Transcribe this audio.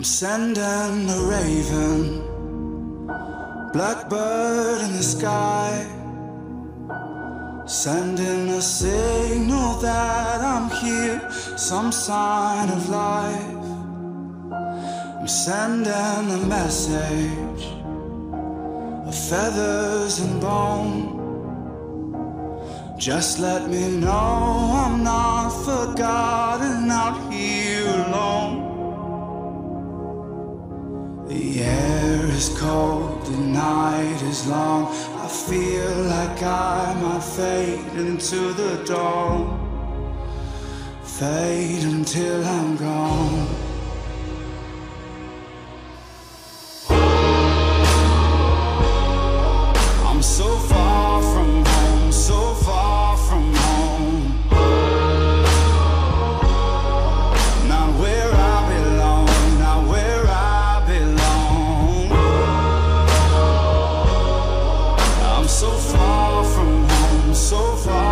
Sending a raven, blackbird in the sky, sending a signal that I'm here, some sign of life. I'm sending a message of feathers and bone. Just let me know I'm not forgotten out here alone. The air is cold, the night is long. I feel like I might fade into the dawn, fade until I'm gone. I'm so far from home, so far from home. Not where I belong, not where I belong. I'm so far from home, so far.